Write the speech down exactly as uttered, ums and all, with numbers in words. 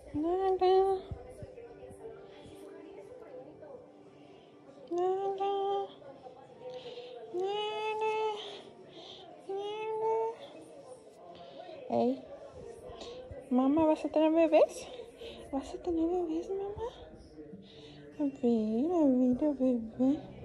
Nada. Nada. Nada. Nada. Hey, mamá, ¿vas a tener bebés? ¿Vas a tener bebés, mamá? A ver, a ver, a bebé.